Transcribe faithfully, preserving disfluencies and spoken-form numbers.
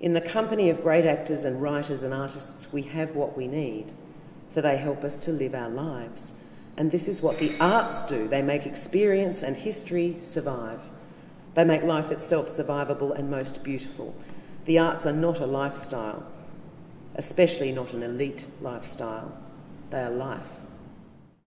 In the company of great actors and writers and artists, we have what we need, for they help us to live our lives. And this is what the arts do. They make experience and history survive. They make life itself survivable and most beautiful. The arts are not a lifestyle, especially not an elite lifestyle. They are life.